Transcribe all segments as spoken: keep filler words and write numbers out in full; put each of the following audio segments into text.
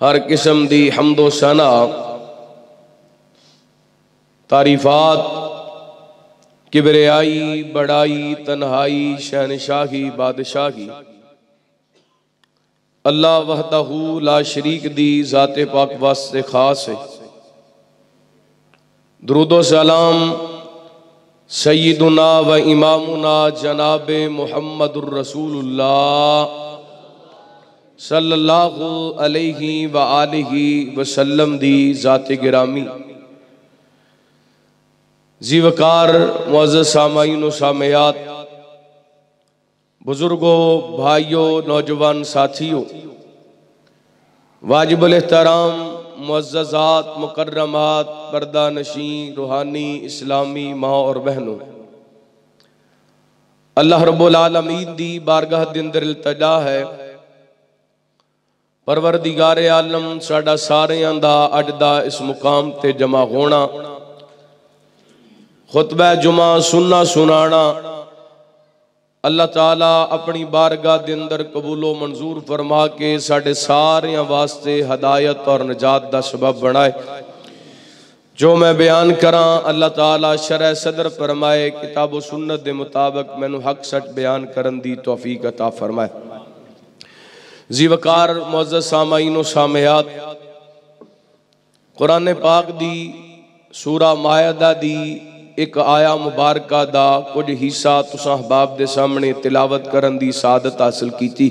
हर किस्म दी हम्दो सना तारीफात किबरियाई बड़ाई तन्हाई शहनशाही बादशाही अल्लाह वहदहू ला शरीक दी ज़ाते पाक वास्ते खास है। दुरूदो सलाम सय्यदुना व इमामुना जनाबे मुहम्मदुर रसूलुल्लाह सल्लल्लाहु अलैहि व आलिहि वसल्लम दी ज़ाते गिरामी जीवकार मुअज़्ज़ज़ सामाईन व सामयात बुजुर्गों भाइयों नौजवान साथियों वाजिबुल एहतराम मुअज़्ज़ज़ात मुकर्रमात पर्दा नशी रूहानी इस्लामी माँ और बहनों, अल्लाह रब्बुल आलमीन दी बारगाह दे अंदर इल्तिजा है परवरदिगारे आलम साडा सारियां दा अज दा इस मुकाम ते जमा होना, खुतबा जुमा सुनना सुनाना अल्लाह ताला अपनी बारगाह दे अंदर कबूलो मंजूर फरमा के साडे सारियां वास्ते हदायत और निजात दा सबब बनाए। जो मैं बयान करा अल्लाह ताला शरह सदर फरमाए, किताब सुन्नत दे मुताबिक मैनू हक सच बयान करन दी तौफीक अता फरमाए। जीवकार मुअज़्ज़ज़ सामाईन व सामयात, कुरान पाक दी सूरा मायदा दी एक आया मुबारका दा कुछ हिस्सा तुसां अहबाब दे सामने तिलावत करन दी सादत हासिल कीती,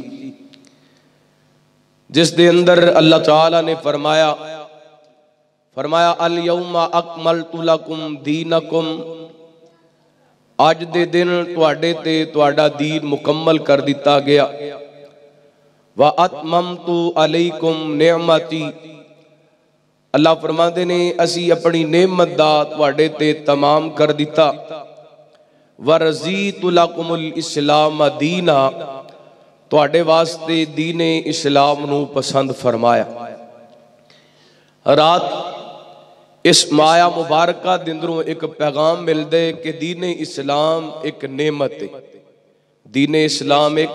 जिस दे अंदर अल्लाह ताला ने फरमाया फरमाया अल यौमा अकमलतु लकुम दीनकुम, अज दे दिन तुहाडे ते तुहाडा दीन मुकम्मल कर दिता गया। व अतममतु अलैकुम निअमती, अल्लाह फरमाते ने असी अपनी नेमत दा तुहाडे ते तमाम कर दिता। व रज़ीतु लकुमुल इस्लाम दीना, तुहाडे वास्ते दीने इस्लाम नू पसंद फरमाया। रात इस माया मुबारका दे अंदरों एक पैगाम मिलदे कि दीने इस्लाम एक नेमत है। दीने इस्लाम एक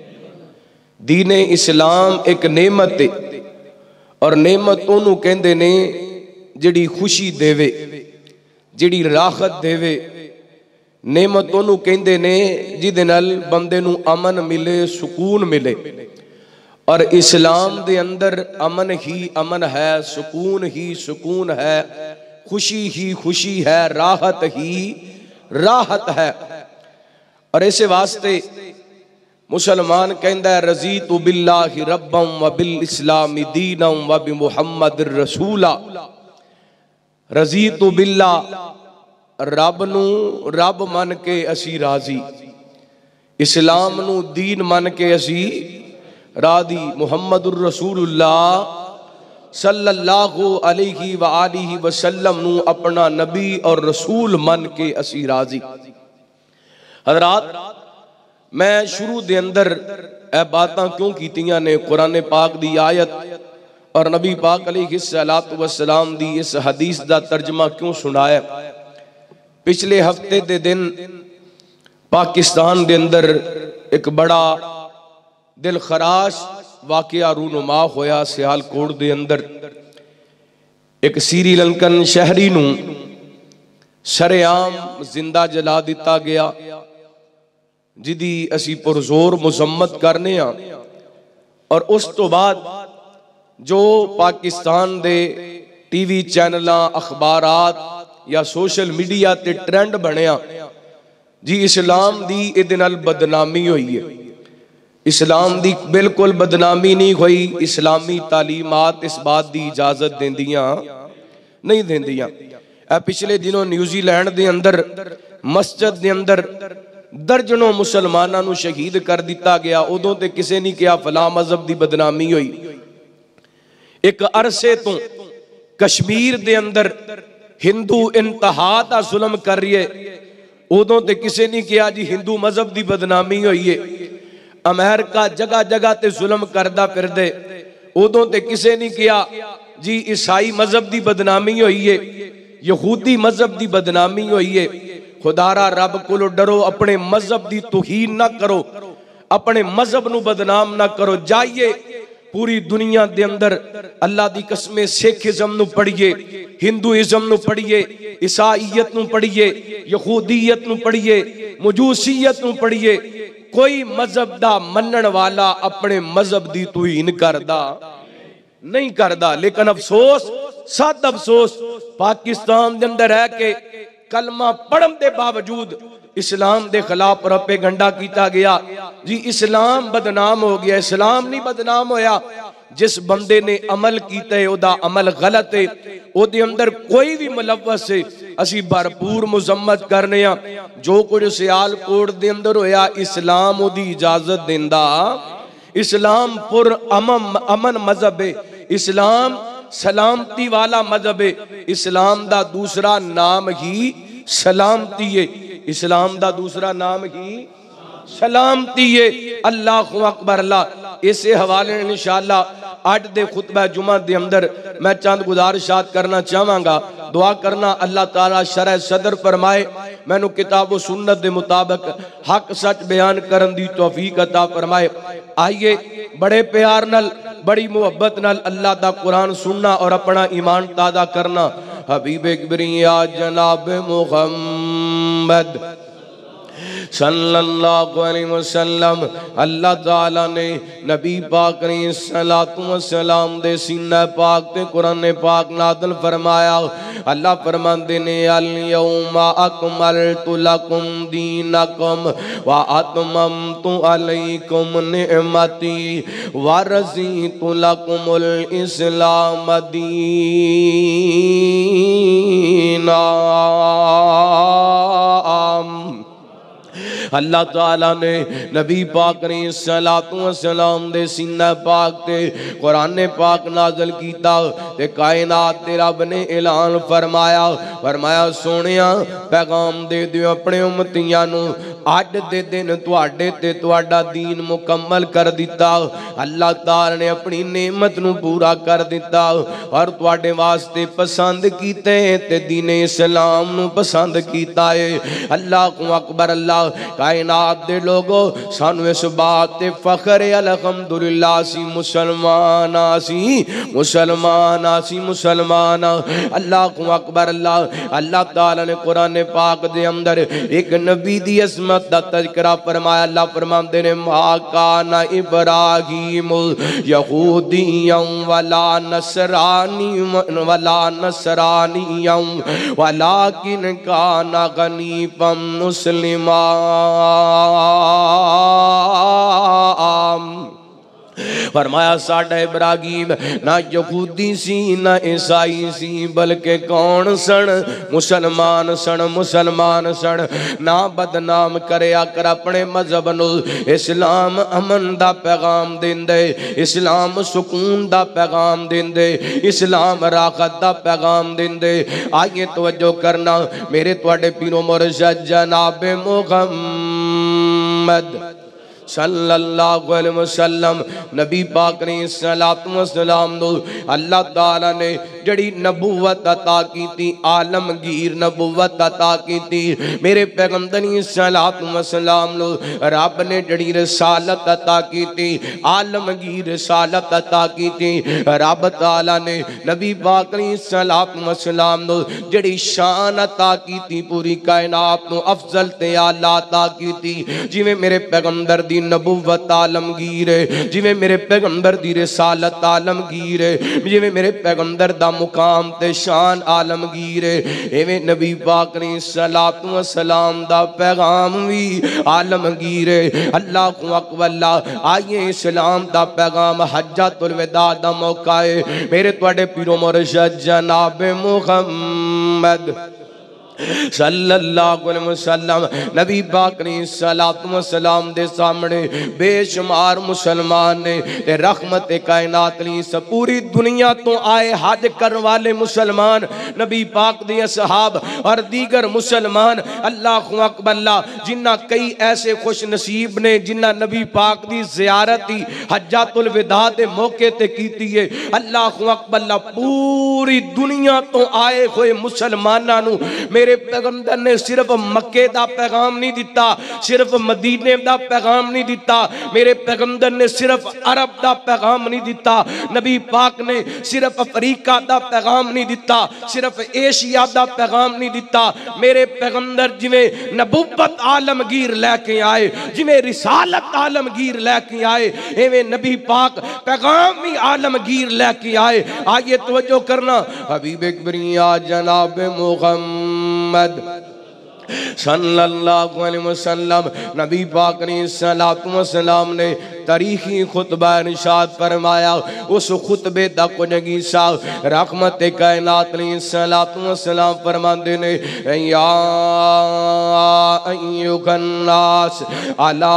दीने इस्लाम एक नेमत है और नेमत ओनू कहंदे ने जिहड़ी खुशी देवे, जिहड़ी राहत देवे। नेमत ओनू कहंदे ने जिहदे नाल बंदे नू अमन मिले, सुकून मिले। और इस्लाम दे अंदर अमन ही अमन है, सुकून ही सुकून है, खुशी ही खुशी है, राहत ही राहत है। और इस वास्ते मुसलमान कहंदा है रज़ीतु बिल्लाहि रब्बम व बिल इस्लामी दीनम व बि मुहम्मदिर रसूला। रज़ीतु बिल्ला, रब नू रब मन के असी राजी, इस्लाम नू दीन मन के असी रादी, मुहम्मदुर रसूलुल्लाह सल्लल्लाहु अलैहि व आलिहि वसल्लम नू अपना नबी और रसूल मन के असी राजी। हज़रात, मैं शुरू दे अंदर ए बातां क्यों कीतियां ने, कुरान पाक दी आयत और नबी पाक अलैहिस्सलातु वस्सलाम दी इस हदीस दा तर्जमा क्यों सुनाया। पिछले हफ्ते दे दिन पाकिस्तान दे अंदर एक बड़ा दिल खराश वाकया रूनुमा होया। सियालकोट दे अंदर एक श्रीलंकन शहरी नू शरेआम जिंदा जला दिता गया, जिदी असी पुरजोर मुजम्मत करने आ। और उस तो बाद जो पाकिस्तान दे टीवी चैनलां अखबारात या सोशल मीडिया ते ट्रेंड बनया जी, इस्लाम दी इहदे नाल बदनामी हुई है। इस्लाम दी बिल्कुल बदनामी नहीं हुई। इस्लामी तालीमात इस बात दी इजाजत देंदियां नहीं देंदियां। ए पिछले दिनों न्यूजीलैंड दे अंदर मस्जिद दे अंदर दर्जनों मुसलमानां नू शहीद कर दिता गया। उदों ते किसे नहीं कहा फलां मजहब दी बदनामी हुई। एक अरसे तो कश्मीर दे अंदर हिंदू इंतहा दा जुल्म कर रही है, उदों ते किसे नहीं कहा जी हिंदू मजहब दी बदनामी हुई है। अमेरिका जगह जगह ते जुल्म करदा फिरदे, उदों ते किसे नहीं कहा जी ईसाई मजहब दी बदनामी हुई है, यहूदी मजहब दी बदनामी हुई है। खुदारा रब कोलो डरो, अपने मजहब दी तौहीन ना करो, अपने मजहब नू बदनाम ना करो। जाइए पूरी दुनिया दे अंदर अल्लाह दी कसम सिखिज़म नू पढ़िए, हिंदुइज़म नू पढ़िए, ईसाईयत नू पढ़िए, यहूदीयत नू पढ़िए, मजूसियत नू पढ़िए, कोई मजहब दा मनन वाला अपने मजहब दी तौहीन करदा नहीं करदा। लेकिन अफसोस, सद अफसोस, पाकिस्तान दे अंदर है कि कलमा पढ़न के बावजूद इस्लाम के खिलाफ प्रोपेगंडा किया गया जी। इस्लाम बदनाम हो गया। इस्लाम नहीं बदनाम होया, जिस बंदे ने अमल किया है ओदा अमल गलत है, ओदे अंदर कोई भी मुलव्वस है, असी भरपूर मुजम्मत करने। जो कुछ सियालकोट दे अंदर होया, इस्लाम ओदी इजाजत देंदा। इस्लाम पुर अमन अमन मजहब है, इस्लाम सलामती वाला मजहब है। इस्लाम दा दूसरा नाम ही सलामती है, इस्लाम दा दूसरा नाम ही सलामती है। अल्लाहु अकबर। अल्लाह इस हवाले इंशाअल्लाह अज दे खुतबा जुमा दे अंदर मैं चंद गुजारिशात करना चाहांगा। दुआ करना अल्लाह ताला शरह सदर फरमाए, मैनू किताब व सुन्नत दे मुताबिक हक सच बयान करन दी तौफीक अता फरमाए। आइए बड़े प्यार नाल, बड़ी मुहब्बत नाल अल्लाह दा कुरान सुनना और अपना ईमान ताज़ा करना। हबीबे किबरिया जनाब मुहम्मद सल्लल्लाहु अलैहि वसल्लम, अल्लाह ताला ने नबी पाक ने सलातु व सलाम दे सीना पाक ते कुरान पाक नाज़िल फरमाया। अल्लाह फरमांदे ने अल यौमा अकमलतु लकुम दीनकुम व अतममतु अलैकुम निअमती व रज़ीतु लकुमुल इस्लाम दीना। अल्लाह ताला ने नबी पाक ने सलातु व सलाम दे सीना पाक ते कुरान पाक नाज़िल कीता ते कायनात ते रब ने ऐलान फरमाया, फरमाया सोनिया पैगाम दे दियो अपने उम्मतियां नू, अज दे दिन तुहाडे ते तुहाडा दीन मुकम्मल कर दिता। अल्लाह ताला ने अपनी नेमत नू पूरा कर दिता और तुहाडे वास्ते पसंद कीते ते दीन इस्लाम नू पसंद कीता है। अल्लाहु अकबर। अल्लाह कायनात दे लोगो सानू इस बात ते फखर है अल्हम्दुलिल्लाह सी मुसलमान आसी मुसलमान आसी मुसलमान। अल्लाहु अकबर। अल्लाह अल्लाह ताला ने कुरान पाक दे अंदर एक नबी दी असमत दा तज़किरा फरमाया। अल्लाह फरमांदे ने मा काना इब्राहीम यहूदियम वला नसरानी वला नसरानियम वलाकिन काना गनीफम मुस्लिमा। फरमाया साडा इब्राहीम ना यहूदी सी ना ईसाई सी, बल्कि कौन सन? मुसलमान सन, मुसलमान सन। ना बदनाम करया कर अपने मजहब नू। इस्लाम अमन दा पैगाम देंदे, इस्लाम सुकून दा पैगाम देंदे, इस्लाम राहत दा पैगाम देंदे। आइए तवज्जो करना मेरे तुहाडे पीरो मुर्शिद जनाब मुहम्मद सल्लल्लाहु अलैहि वसल्लम नबी पाक ने सलातु व सलाम नो अल्लाह ताला ने जड़ी नबूवत अता कीती, आलमगीर नबूवत अता कीती। मेरे पैगंबर ने सलातु व सलाम नो रब ने जड़ी रिसालत अता कीती, आलमगीर रिसालत अता कीती। रब ताला ने नबी पाक ने सलातु व सलाम नो जड़ी शान अता कीती, पूरी कायनात नो अफजल ते आला अता कीती। जिवें मेरे पैगंबर दी नबूवत आलमगीर है, जिवें मेरे पैगंबर दी रिसालत आलमगीर है, जिवें मेरे पैगंबर दा मुकाम ते शान आलमगीर है, एवें नबी पाक ने सलातु व सलाम दा पैगाम भी आलमगीर है। अल्लाहु अकबर। आइए इस्लाम दा पैगाम हज्जतुल विदा दा मौका है। मेरे तुहाडे पीरो मुर्शिद जनाब मुहम्मद सल्लल्लाहु अलैहि वसल्लम नबी पाक ने सलातु व सलाम दे सामने बेशुमार मुसलमान ने ते रहमत कायनात ली सब पूरी दुनिया तो आए हज करने वाले मुसलमान, नबी पाक दे असहाब और दीगर मुसलमान। अल्लाहु अकबर। जिन्ना कई ऐसे खुश नसीब ने जिन्ना नबी पाक दी ज़ियारत ही हज्जतुल विदा दे मौके ते कीती है। अल्लाहु अकबर। पूरी दुनिया तो आए हुए मुसलमानां नू मेरे मेरे पैगंबर ने सिर्फ मक्के दा पैगाम नहीं दिता, सिर्फ मदीने दा पैगाम नहीं दिता, मेरे पैगंबर ने सिर्फ अरब दा पैगाम नहीं दिता, नबी पाक ने सिर्फ अफ्रीका दा पैगाम नहीं दिता, सिर्फ एशिया दा पैगाम नहीं दिता। मेरे पैगंबर जिवें नबुव्वत आलमगीर लेके आए, जिवें रिसालत आलमगीर लेके आए, एवें नबी पाक पैगाम भी आलमगीर लेके आए। आइए तवज्जो करना, हबीब अकबरिया जनाब मुहम्मद सल्लल्लाहु अलैहि वसल्लम नबी पाक ने सलातो व सलाम ने तारीखी खुतबा इरशाद फरमाया। उस खुतबे दा कुछ हिस्सा रहमत कायनात ने सलातो व सलाम फरमांदे ने, या अय्युहन्नास अला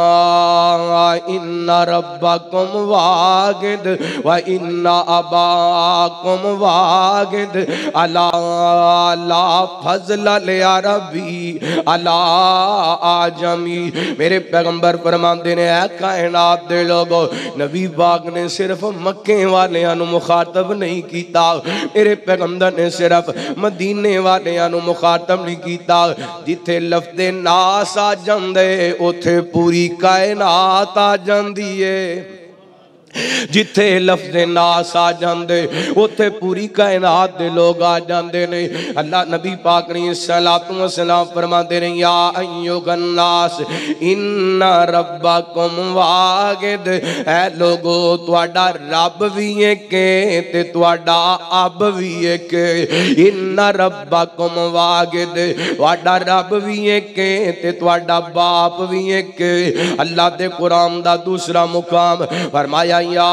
इन्ना रब्बकुम वाहिद व इन्ना अबाकुम वाहिद अला ला फज़ल लिअरबी अला आजमी। मेरे पैगंबर फरमांदे ने, ऐ कायनात दे लोगो, नबी पाक ने सिर्फ मक्के वालियां नु मुखातब नहीं कीता, मेरे पैगंबर ने सिर्फ मदीने वालियां नु मुखातब नहीं कीता। जिथे लफ्ज़े नास आ जांदे उथे पूरी कायनात आ जांदी है, जिथे लफ्ज़े नास आ जांदे उथे पूरी कायनात दे लोग आ जांदे ने। अल्लाह नबी पाक ने सलातो व सलाम फरमाते ने, या अय्युहन्नास इन्ना रब्बकुम वाहिद, ऐ लोगो तुहाडा रब भी एक ते तुहाडा अब भी एक। इन्ना रब्बकुम वाहिद, तुहाडा रब भी एक ते तुहाडा बाप भी एक। अल्लाह दे कुरान दा दूसरा मुकाम फरमाया, या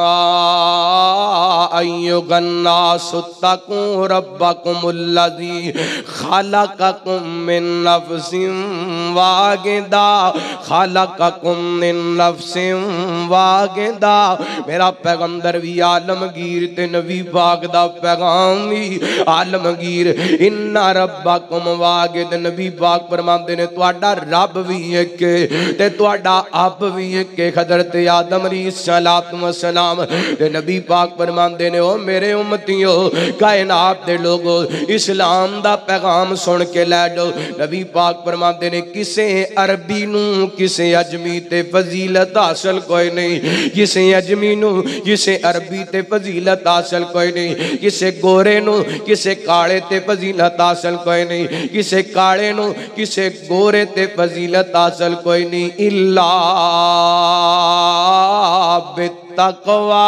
अय्युहन्नास तक़ू रब्बकुमुल्लज़ी खलक़कुम मिन नफ़्सिन वाहिदा खलक़कुम मिन नफ़्सिन वाहिदा। मेरा पैगंबर भी आलमगीर ते नबी पाक दा पैगाम भी आलमगीर। इन्ना रब्बकुम वाहिद, नबी पाक फरमांदे ने तुहाडा रब भी एक ते तुहाडा अब भी एक। हज़रत आदम अलैहिस्सलाम सलाम ते नबी पाक फरमांदे ने, ओ मेरे उम्मतियों, कायनात दे लोगो, इस्लाम दा पैगाम सुन के लै जाओ। नबी पाक फरमांदे ने, किसे अरबी नू किसे अजमी ते फजीलत हासिल कोई नहीं, किसे अजमी नू किसे अरबी ते फजीलत हासिल कोई नहीं, किसे गोरे नू किसे काले ते फजीलत हासिल कोई नहीं, किसे काले नू किसे गोरे ते फजीलत हासिल कोई नहीं, इल्ला तकवा।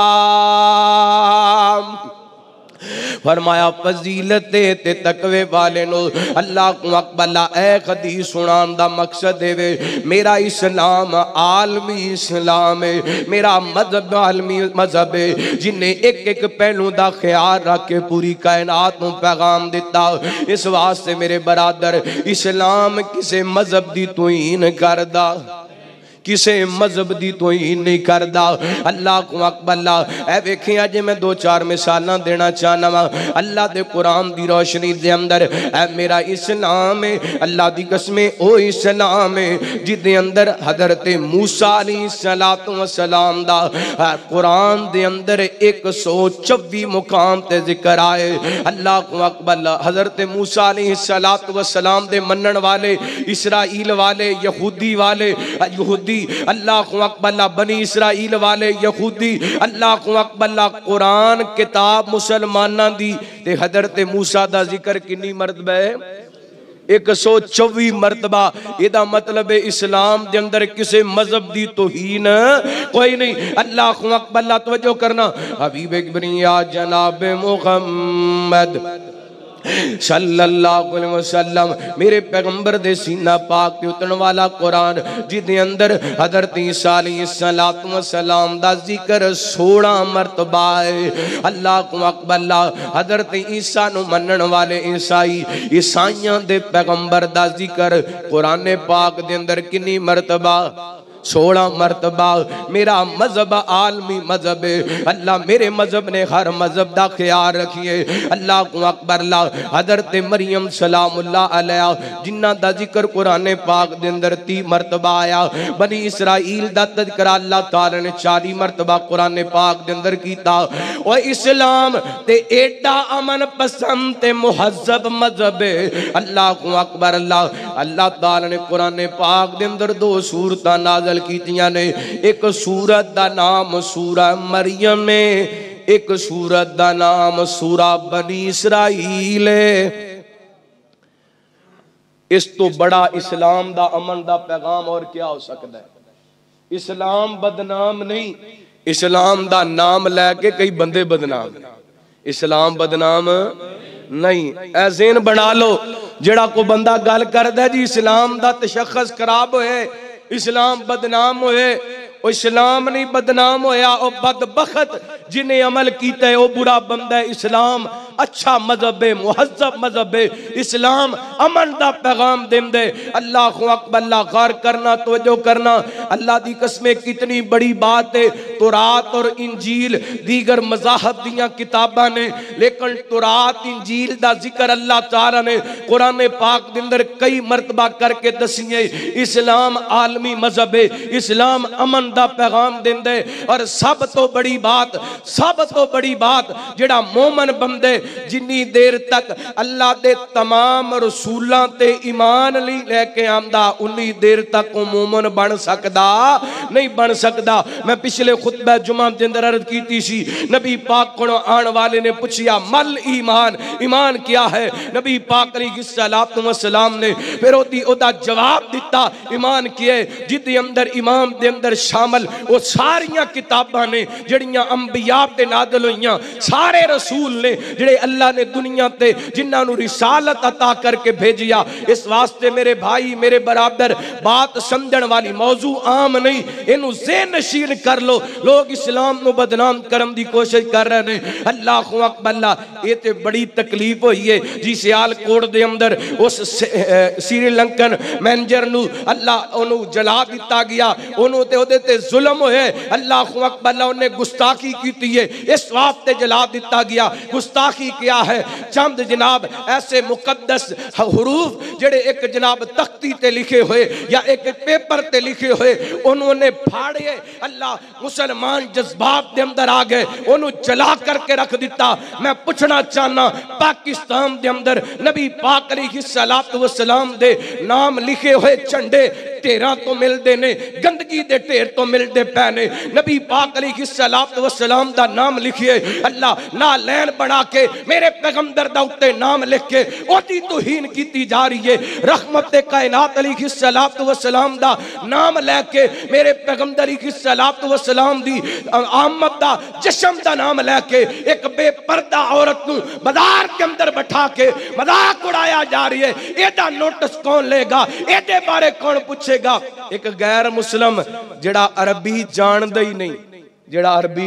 फरमाया फजीलत ते तकवे वाले नो अल्लाह को अकबला। ए हदीस सुनान दा मकसद है, मेरा इस्लाम आलमी इस्लाम है, मेरा मजहब आलमी मजहब है, जिन्हें एक एक पहलू का ख्याल रख के पूरी कायनात को पैगाम दिता। इस वास्ते मेरे बरादर, इस्लाम किसे मजहब की तौहीन करदा, किसे मजहब की तौहीन नहीं करता। अल्लाह को अकबला। ए वेखे अज मैं दो चार मिसालां देना चाहना वा अल्लाह दे कुरान की रोशनी दे अंदर। ए मेरा इस्लाम है, अल्लाह की कसमें ओ इस्लाम है जिदे अंदर हजरत मूसा अलैहिस्सलातु वस्सलाम दा कुरान दे अंदर एक सौ चौबी मुकाम ते जिक्र आए। अल्लाह को अकबला। हजरत मूसा अलैहिस्सलातु वस्सलाम दे मनन वाले, इसराइल वाले, यहूदी वाले, यहूदी अल्लाह को अकबला, बनी इसराइल वाले यहूदी, अल्लाह को अकबला, कुरान किताब मुसलमाना दी ते हजरत मूसा दा जिक्र कितनी मरतबा है? एक सौ चौबी मरतबा। इहदा मतलब है इस्लाम दे अंदर किसी मजहब दी तौहीन कोई नहीं। अल्लाह को अकबला। तवज्जो करना, हबीब अकबरिया जनाब मुहम्मद सल्लल्लाहु अलैहि वसल्लम मेरे पैगंबर दे सीना पाक ते उतरन वाला कुरान जिदे अंदर हजरत ईसा अलैहिस्सलातु वस्सलाम दा जिक्र सोलह मरतबा है। अल्लाह को अकबला। हजरत ईसा नु मनन वाले ईसाई, ईसाइयां दे पैगंबर दा जिक्र कुरान पाक दे अंदर कितनी मरतबा? सोलह मरतबा मेरा मजहब आलमी मजहब है। अल्लाह मेरे मजहब ने हर मजहब का ख्याल रखिए। अल्लाह को अकबर ला हजरत मरियम सलामुल्लाह अलैहा जिन्ना दा जिक्र कुरान पाक दे अंदर तीस मरतबा आया। बनी इसराइल दा तज़किरा अल्लाह ताला ने चालीस मरतबा कुरान पाक दे अंदर कीता। और इस्लाम ते एडा अमन पसंद ते मुहज्जब मजहब है। अल्लाह को अकबर अल्लाह अल्लाह ताला ने कुरान पाक दे अंदर दो सूरतां नाज़िल कीतियां ने। एक सूरत दा नाम सूरा मरियम है, एक सूरत दा नाम सूरा बनी इसराइल है। इस तो बड़ा इस्लाम दा अमन दा पैगाम और क्या हो सकता है। इस्लाम बदनाम नहीं, इस्लाम दा नाम लैके कई बंदे बदनाम। इस्लाम बदनाम नहीं, ऐसेन बना लो जेड़ा को बंदा गल करदा जी इस्लाम दा तशख्खुस खराब होए, इस्लाम बदनाम होए। ओ इस्लाम नहीं बदनाम होया, ओ बदबख्त जिन्हें अमल किया है वो बुरा बंदा है। इस्लाम अच्छा मजहब है, मुहज्जब मजहब है। इस्लाम अमन दा पैगाम देंदे। अल्लाह को अकबर अल्लाह गौर करना, तवज्जो करना। अल्लाह दी कसमें कितनी बड़ी बात है। तुरात और इंजील दीगर मज़ाहब दियां किताबां ने, लेकिन तुरात इंजील दा जिक्र अल्लाह ताला ने कुरान पाक दे अंदर कई मरतबा करके दसिए। इस्लाम आलमी मजहब है, इस्लाम अमन दा पैगाम देंदे। और सब तो बड़ी बात, सब तो बड़ी बात जेड़ा मोमन बंदे जिन्नी देर तक अल्लाह दे तमाम रसूलां ते ईमान नहीं लेके आंदा उन्नी देर तक वो मोमन बन सकदा नहीं बन सकदा। मैं पिछले खुतबे जुमा दे अंदर अर्ज कीती सी, नबी पाक को आने वाले ने पूछा मल ईमान, ईमान क्या है। नबी पाक अलैहिस्सलातु वस्सलाम ने फिर ओदी ओदा जवाब दिता ईमान क्या है। जिदे अंदर ईमान दे अंदर शामिल वो सारियां किताबां ने जड़ियां अंबिया ते नाज़िल होईयां, सारे रसूल ने जेड़े अल्लाह ने दुनिया ते जिन्हां नू रिसालत अता करके भेजिया। इस वास्ते मेरे भाई मेरे बराबर बात समझण वाली मौजू आम नहीं, इनू ज़हन नशीन कर लो। लोग इस्लाम नू बदनाम करने की कोशिश कर रहे हैं। अल्लाह को अकबर ये ते बड़ी तकलीफ हुई है जी। सियालकोट दे अंदर उस श्रीलंकन मैनेजर नू अल्लाह ओनू जला दिता गया, ओनू ते ओदे ते जुल्म होए। अल्लाह को अकबर उन्हें गुस्ताखी की है, इस वास्ते जला दिता गया। गुस्ताखी क्या है, चंद जनाब ऐसे मुकद्दस हुरूफ जेड़े एक जनाब तख्ती ते लिखे हुए या एक पेपर ते लिखे हुए उन्होंने फाड़े। अल्लाह मुसलमान जज्बात दे अंदर आ गए, उन्होंने जला करके रख दिता। मैं पूछना चाहना पाकिस्तान दे अंदर नबी पाक अलैहिस्सलातु वस्सलाम दे नाम लिखे हुए झंडे ढेरां तो मिलते ने, गंदगी दे ढेर तो मिलते पै ने। नबी पाक अलैहिस्सलातु वस्सलाम दा नाम लिखिए, अल्लाह ना लैन बना के मेरे पैगंबर दा उत्ते नाम लिख के ओदी तौहीन कीती जा रही है। रहमत कायनात अलैहिस्सलातु वस्सलाम दा नाम लेके मेरे पैगंबर अलैहिस्सलातु वस्सलाम दी आमद दा जश्न दा नाम लेके एक बेपर्दा औरत नू बाजार के अंदर बैठा के मजाक उड़ाया जा रही है। एदा नोटिस कौन लेगा, एदे बारे कौन पूछेगा। एक गैर मुस्लिम जेड़ा अरबी जानदा ही नहीं, जेड़ा अरबी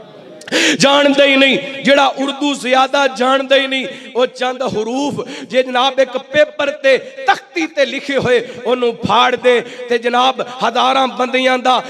जानते ही नहीं, जेड़ा उर्दू ज्यादा जानते ही नहीं, वो चंद हरूफ जे जनाब एक पेपर ते तख्ती ते लिखे हुए ओनू फाड़ दे ते जनाब हजारां बंदियां दा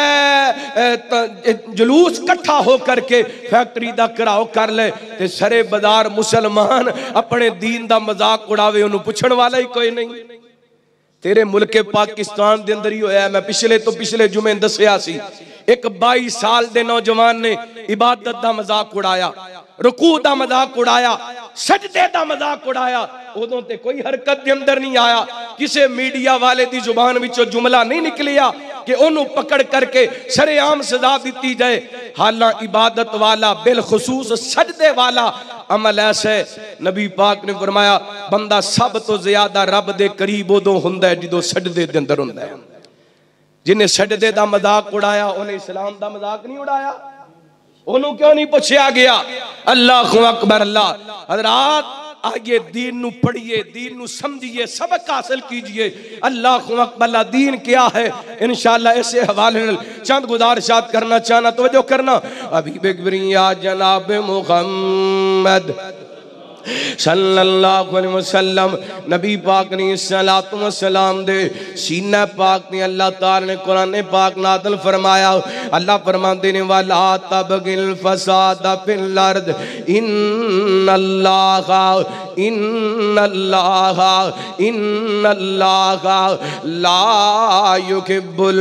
जुलूस इकट्ठा हो करके फैक्ट्री दा घराव कर ले ते सरे बाजार मुसलमान अपने दीन दा मजाक उड़ावे, ओनू पुछण वाला ही कोई नहीं। तेरे मुल्क पाकिस्तान दे अंदर ही होया। मैं पिछले तो पिछले जुमे दसिया सी, एक बाईस साल दे नौजवान ने इबादत दा मजाक उड़ाया, रुकू दा मजाक उड़ाया, सजदे दा मजाक उड़ाया। उदों ते कोई हरकत दे अंदर नहीं आया, किसे मीडिया वाले दी जुबान विचों जुमला नहीं निकलिया कि ओनू पकड़ करके सरेआम सजा दी जाए। हालां इबादत वाला बिलखुसूस सजदे वाला अमल ऐसे नबी पाक ने फरमाया बंदा सब तो ज्यादा रब दे करीब उदों हुंदा है जदों सजदे दे अंदर हुंदा है। जिन्हें सजदे दा मजाक उड़ाया उन्हें इस्लाम दा मजाक नहीं उड़ाया, ओनू क्यों नहीं पूछा गया। अल्लाह अकबर। अल्लाह हज़रात आइए दीन नू पढ़िए, दीन नू समझिए, सबक हासिल कीजिए। अल्लाह अकबर। दीन क्या है इंशाअल्लाह ऐसे हवाले चंद गुजारिशात करना चाहना, तवज्जो करना। अभी बेगबरिया जनाब मुहम्मद सल्लल्लाहु अलैहि वसल्लम नबी पाक ने सलातो व सलाम दे सीना पाक ने अल्लाह ताला ने कुरान पाक नाज़िल फरमाया। अल्लाह फरमाते ने वाला तबगिल फसाद फिल अर्द इन्नल्लाहा इन्नल्लाहा इन्नल्लाहा ला युहिब्बुल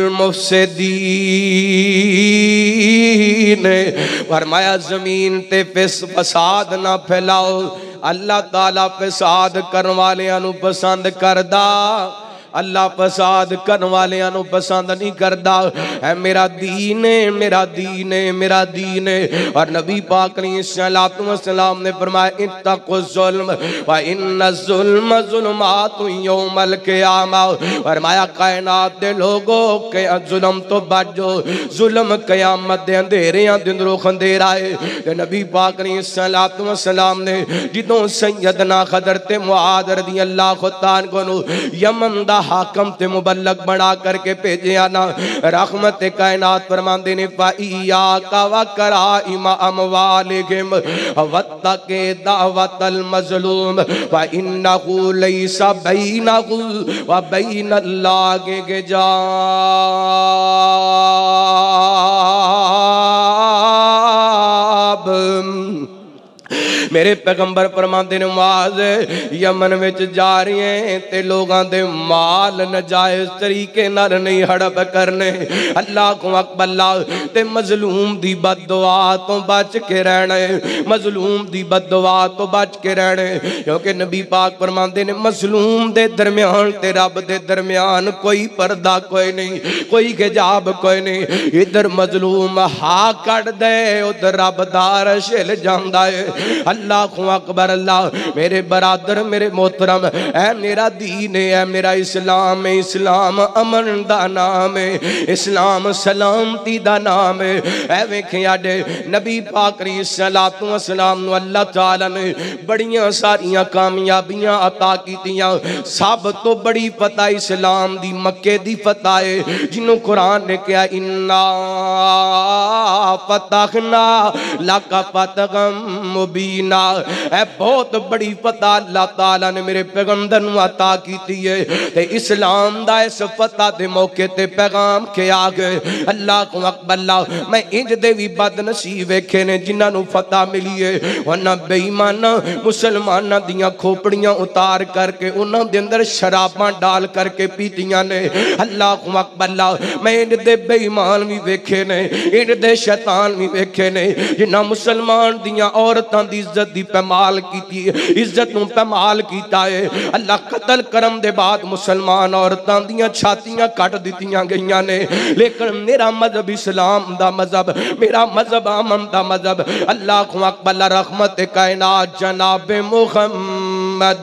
मुफसिदीन। फरमाया जमीन ते फसाद ना फैलाओ, अल्लाह ताला फसाद करने वालियां नू पसंद करदा, अल्लाह फसाद करने वालियां नू पसंद नहीं करदा। है मेरा दीन है, मेरा दीन है, मेरा दीन है। और नबी पाक ने सल्लल्लाहु अलैहि वसल्लम ने फरमाया इत्तक़ु ज़ुल्म व इन्ना ज़ुल्म ज़ुल्मातु यौमल क़ियामा। फरमाया कायनात दे लोगो के जुल्म तो बचो, जुल्म क़यामत दे अंधेरियां दे अंदरों अंधेरा है। ते नबी पाक ने सल्लल्लाहु अलैहि वसल्लम ने जिदों सैयदना खदर ते मुआद रज़ियल्लाहु ताला को यमन दा हाकम ते मुबल्लग बना करके भेजिया ना, रहमत कायनात फरमांदे ने फाइया का वकरा इमा अमवालिहिम वत्तके दावतल मज़लूम व इन्नहु लैसा बैनहु व बैनल्लाहि हिजाब। मेरे पैगंबर फरमाते ने मुआज़ यमन विच जा रही हैं ते लोगां दे माल नजायज़ तरीके नाल नहीं हड़प करने। अल्लाह को अकबर ते मजलूम दी बददुआ तो बच के रहना है, मजलूम दी बददुआ तो बच के रहना है। क्योंकि नबी पाक फरमाते ने मजलूम दे दरम्यान ते रब दे दरम्यान कोई पर्दा कोई नहीं, कोई हिजाब कोई नहीं। इधर मजलूम हा कट दे उधर रब दा अर्श हिल जांदा है। अल्लाह को अकबर। अल्लाह मेरे बरादर मेरे मोहतरम है, मेरा दीन है, मेरा इस्लाम है। इस्लाम अमन दा नाम है, इस्लाम सलामती दा नाम है। ऐ वेखे आडे नबी पाक सलातो व सलाम नू अल्लाह ताला ने बड़ियां सारियां कामयाबियां अता कीतियां। सब तो बड़ी फतह इस्लाम दी मक्के दी फतह है, जिन्हों कुरान ने कहा इन्ना फतहना लका फतहम मुबीना। है बहुत बड़ी फतह अल्लाह ताला ने मेरे पैगंबर नू अता कीती है। ते इस्लाम दा इस फतह दे मौके ते पैगाम के आ गए। अल्लाह को अकबर। मैं इंज दे भी बदनसीब वेखे ने जिन्हां नू फतह मिली है, उन्हां बेईमान मुसलमानां दियां खोपड़ियां उतार करके उन्हां दे अंदर शराबां डाल करके पीतियां ने। अल्लाह को अकबर। मैं इंज दे बेईमान भी वेखे ने, इंज दे शैतान भी वेखे ने जिन्हां मुसलमान दियां औरतां दी इज्जत दी पैमाल की, इज्जत नूं पैमाल कीता है। अल्लाह कतल करम दे बाद मुसलमान औरतां दियां छातियां कट दित्तियां गईयां ने। लेकिन मेरा मजहब इस्लाम दा मजहब, मेरा मजहब अमन दा मजहब। अल्लाह को अकबर। रहमत कायनात जनाब मुहम्मद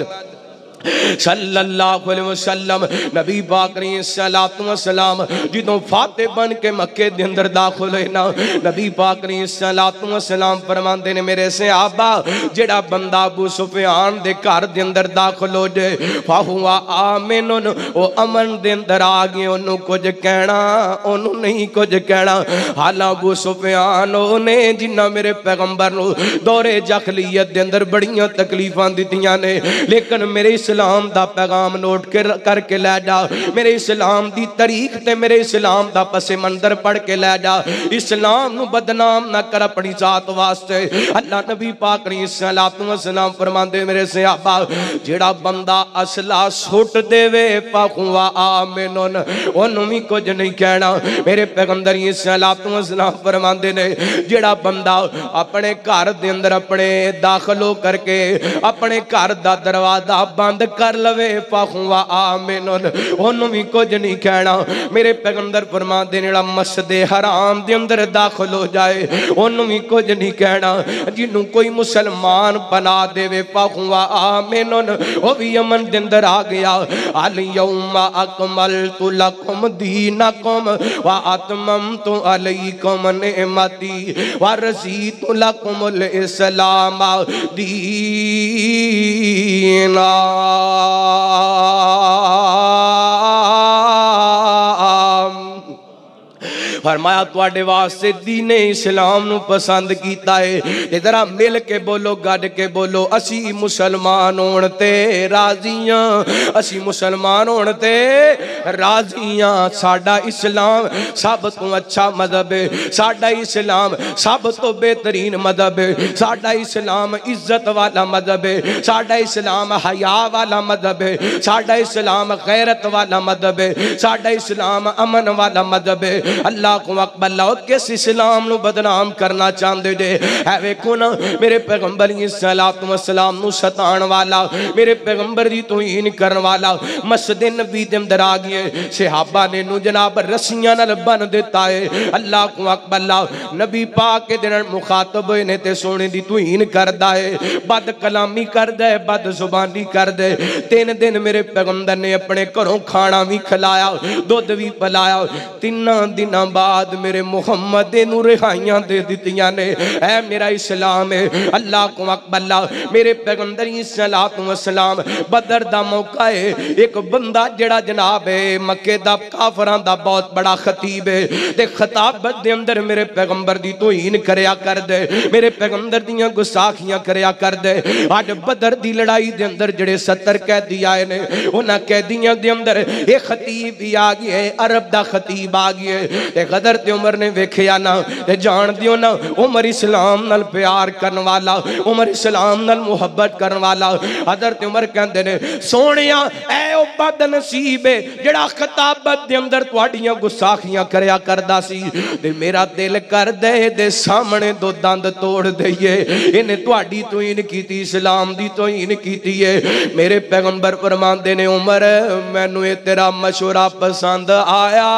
सल्लल्लाहु अलैहि वसल्लम नबी पाक ने सलातो व सलाम जिदों फाते बन के मक्के दे अंदर दाखिल होए ना, नबी पाक ने सलातो व सलाम फरमांदे ने मेरे सहाबा जेड़ा बंदा अबू सुफियान दे घर दे अंदर दाखिल हो जाए फाहुआ आमिनुन, ओ अमन दे अंदर आ गए। ओनू कुछ कहना ओनू नहीं कुछ कहना। हालां अबू सुफियान ओने जिन्ना मेरे पैगंबर नू दौरे जखलियत दे अंदर बड़ियां तकलीफां दित्तियां ने, लेकिन मेरे इस्लाम दा पैगाम नोट कर करके लै जा, मेरे इस्लाम दी तारीख ते मेरे इस्लाम दा पसे मंदर पढ़ के लै जा। इस्लाम नू बदनाम ना कर अपनी जात वास्ते। अल्लाह नबी पाक ने सलातो व सलाम फरमांदे मेरे सहाबा जेड़ा बंदा असला सुट देवे फाहुआ आमिनुन, ओनू भी कुछ नहीं कहना। मेरे पैगंबर सलातो व सलाम फरमांदे ने जेड़ा बंदा अपने घर दे अंदर अपने दाखिल हो करके अपने घर दा दरवाजा बंद कर लवे फाहुआ आमिनुन, ओनू भी कुछ नहीं कहना। मेरे पैगंबर फरमाते ने मस्जिद हराम दे अंदर दाखिल हो जाए ओनू भी कुछ नहीं कहना। जिन्हों कोई मुसलमान बना देवे फाहुआ आमिनुन, ओ भी अमन दे अंदर आ गया। अल यौमा अकमलतु लकुम दीनकुम व अतममतु अलैकुम निअमती व रज़ीतु लकुमुल इस्लाम दीना। फरमाया तुहाडे वास्ते दीने इस्लाम नू पसंद कीता है। ते जरा मिल के बोलो, गड के बोलो, असी मुसलमान होण ते राजियां, असी मुसलमान होण ते राजियां। साडा इस्लाम सब तो अच्छा मजहब है, साडा इस्लाम सब तो बेहतरीन मजहब है, साडा इस्लाम इज्जत वाला मजहब है, साडा इस्लाम हया वाला मजहब है, साडा इस्लाम गैरत वाला मजहब है, साडा इस्लाम अमन वाला मजहब है। अल्लाह को अकबर लाओ किस इस्लाम नू बदनाम करना चाहते जे है। वेखो ना मेरे पैगंबर सलात व सलाम नू सताण वाला, मेरे पैगंबर दी तौहीन करन वाला मस्जिद नबी दे अंदर आ गए। सहाबा ने नू जनाब रस्सियां नाल बन दिता है। अल्लाह को अकबर लाओ नबी पाक के दिन मुखातब होए ने ते सोने दी तौहीन करदा है, बद कलामी करदा है, बद जुबानी करदा है। तीन दिन मेरे पैगंबर ने अपने घरों खाना भी खिलाया, दुध भी पिलाया। तीन दिन बाद मेरे मुहम्मद नू रिहाइयां दे दित्तियां ने। ऐ मेरा इस्लाम है। अल्लाह को अकबर ला मेरे पैगंबर सलात व सलाम बदर दा मौका है। एक बंदा जड़ा जनाब है मक्के दा काफरां दा बहुत बड़ा खतीब है ते खिताबत दे अंदर मेरे पैगंबर दी तौहीन करया कर दे, मेरे पैगंबर दियां गुस्ताखियां करया कर दे। अज बदर दी लड़ाई दे अंदर जड़े सत्तर कैदी आए ने उन्हां कैदियां दे अंदर एक खतीब भी आ गया है, अरब दा खतीब आ गया है। ते गदर ते उमर ने वेखिया ना ते जान दियो ना उमर इस्लाम नाल प्यार करन वाला, उमर इस्लाम नाल मुहब्बत करन वाला। हजरत उमर कहंदे ने सोहणिया ऐ ओ बदनसीब है जेड़ा खिताबत दे अंदर तुहाडियां गुस्ताखियां करया करदा सी ते मेरा दिल करदा है दे सामने दो दंद तोड़ दईए। इन्हें तुहाडी तौहीन कीती, इस्लाम दी तौहीन कीती है। मेरे पैगंबर फरमांदे ने उमर मैनू ये तेरा मशवरा पसंद आया।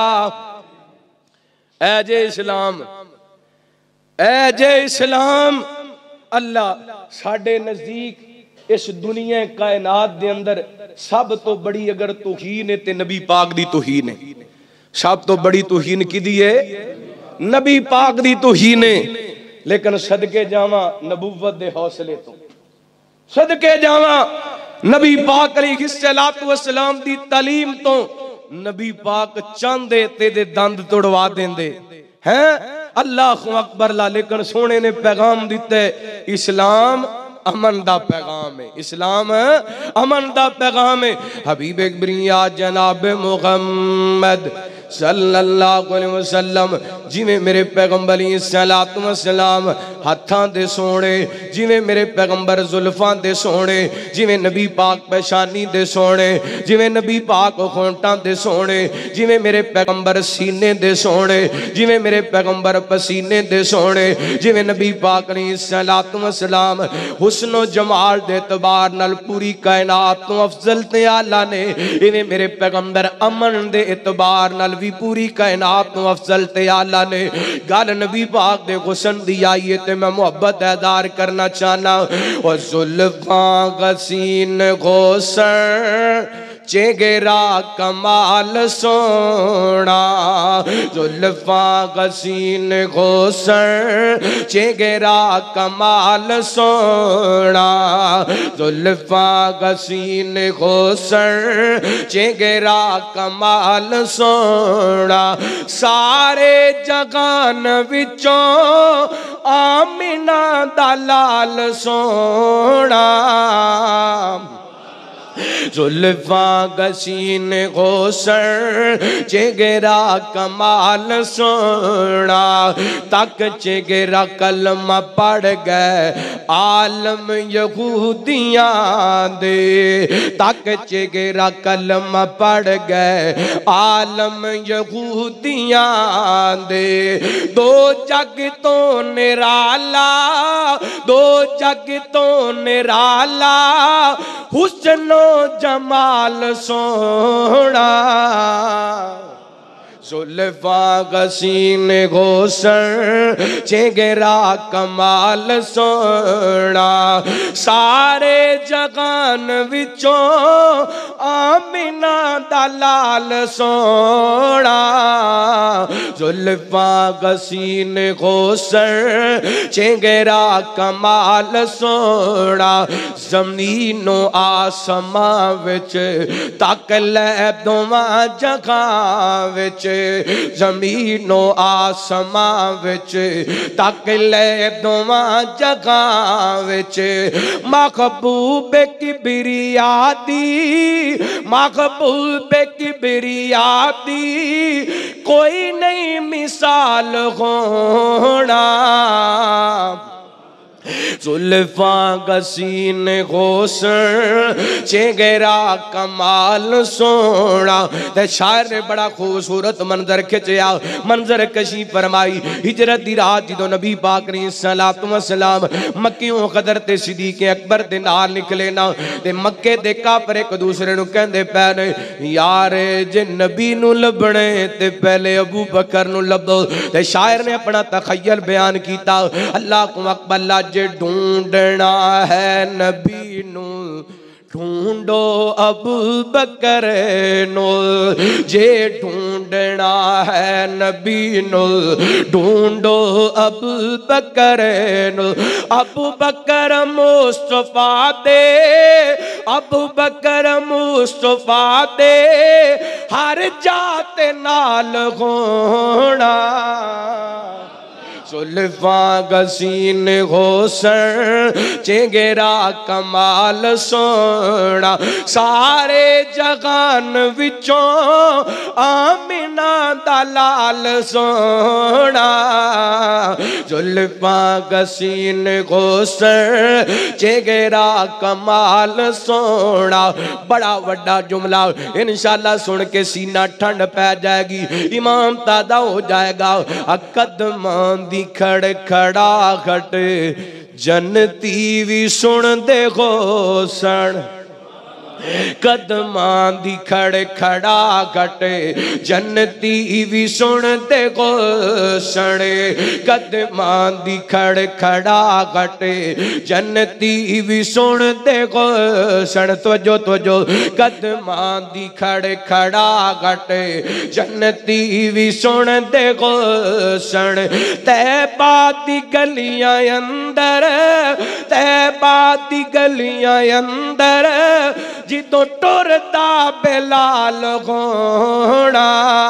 ऐ जे इस्लाम, ऐ जे इस्लाम अल्लाह साडे नजदीक इस दुनिया कायनात दे अंदर सब तो बड़ी अगर तौहीन है ते नबी पाक दी तौहीन है। सब तो बड़ी तौहीन किदी है? नबी पाक दी तौहीन है। लेकिन सदके जावा नबूवत दे हौसले तो, सदके जावा नबी पाक अलैहिस्सलातु वस्सलाम दी तालीम तो। नबी पाक चांदे ते दे दंद तोड़वा देंदे हैं। अल्लाह अकबर ला। लेकिन सोने ने पैगाम दिते इस्लाम अमन दा पैगाम है, इस्लाम अमन दा पैगाम है। हबीब बरिया जनाब मुहम्मद सल्लल्लाहु अलैहि वसल्लम जिवें मेरे पैगंबर सलात व सलाम हाथां दे सोने, जिवें मेरे पैगंबर जुल्फां दे सोने, जिवें नबी पाक पेशानी दे सोने, जिवें नबी पाक होंठां दे सोने, जिवें मेरे पैगंबर सीने दे सोने, जिवें मेरे पैगंबर पसीने दे सोने, जिवें नबी पाक ने सलात व सलाम हुस्न जमाल दे एतबार नाल पूरी कायनात तो अफजल ते आला ने, इवें मेरे पैगंबर अमन दे एतबार नाल भी पूरी कायनात तो अफजल ते आला ने। गल नबी पाक दे हुस्न दी आई है ते मैं मोहब्बत अदार करना चाहना। और जुल्फां गसीन हुस्न चेहरा कमाल सोना, जुल्फां गसीन हुस्न चेहरा कमाल सोना, जुल्फां गसीन हुस्न चेहरा कमाल सोना। सारे जगान विचों आमिना दा लाल सोना, जुल्फां गसीन हुस्न चेहरा कमाल सोना। तक चेहरा कलमा पढ़ गए आलम यहूदियां दे, तक चेहरा कलमा पढ़ गए आलम यहूदियां दे। दो जग तो निराला, दो जग तो निराला हुस्न जमाल सोना, जुल्फां गसीन हुस्न चेहरा कमाल सोना। सारे जगान विचों आमिना दा लाल सोना जुल्फा गसीन गोसर चेंगेरा कमाल सोना जमीनो आसमां विच तक लै दोवां जगहां विच जमीनो आसमां विच तक लै दोवां जगहां विच महबूब किबरिया दी महबूब किबरिया दी कोई नहीं मिसाल होना जुल्फा गसीन गोसर चेहरा कमाल सोना। ते शायर ने बड़ा खूबसूरत मंजर खिंचया मंजर कशी फरमाई। हिजरत दी रात जो नबी पाक ने सलातो व सलाम मक्कियों कदर ते सिद्दीक़ अकबर दे नाल निकले ना ते मक्के दे काफर एक दूसरे नु कहंदे पै ने यार जे नबी नु लभणे ते पहले अबू बकर नु लभो। ते शायर ने अपना तखय्युल बयान कीता अल्लाह को अकबर जे ढूंढना है नबी नू ढूंढो अबू बकर नो जे ढूंढना है नबी नो ढूंढो अबू बकर नो। अबू बकर मुस्तफा दे अबू बकर मुस्तफा दे हर जात नाल होना जुल्फा गसीन गोसर चेहरा कमाल सोना सारे जगान विचों आमिना दा लाल सोना जुल्फा गसीन गोसर चेहरा कमाल सोना। बड़ा वड्डा जुमला इंशाअल्लाह सुन के सीना ठंड पै जाएगी इमाम तादा हो जाएगा। कदमां दी खड़ खड़ा खट जनती भी सुन दे गोसन कदमां दी खड़ खड़ा घट जन्नती भी सुन दे गोसन कदमां दी खड़ खड़ा घट जन्नती भी सुन दे गोसन। तवज्जो तवज्जो कदमां दी खड़ खड़ा घट जन्नती भी सुन दे गोसन। तैबा दी गलियां अंदर तैबा दी गलियां अंदर जिदों टुरदा बेलाल होना